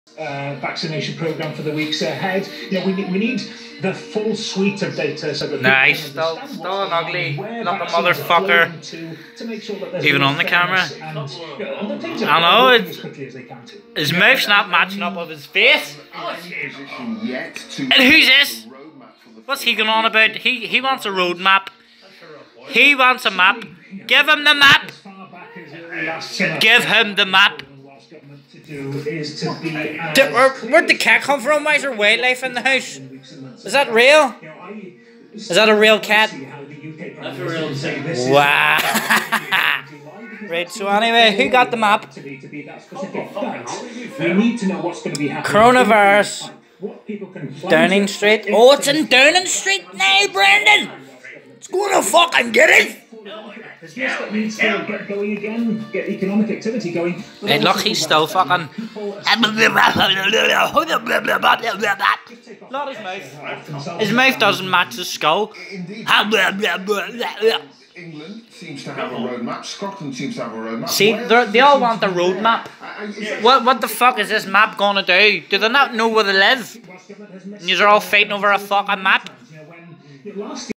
Vaccination program for the weeks ahead. You know, we need the full suite of data so that nice, still an ugly looking motherfucker. To make sure that even on the camera. I know his mouth's not matching up with his face. And who's this? What's he going on about? He wants a roadmap. He wants a map. Give him the map. Give him the map. Where'd the cat come from? Why is there wildlife in the house? Is that real? Is that a real cat? Wow. Right, so anyway, who got the map? Coronavirus. Downing Street. Oh, it's in Downing Street now, Brendan! It's gonna fucking get it! Get economic activity going. Hey, look, he's still fucking. Not his mouth. His mouth doesn't match his skull. England seems to have a roadmap. Scotland seems to have a roadmap. See, they all want the roadmap. What the fuck is this map gonna do? Do they not know where they live? And you're all fighting over a fucking map?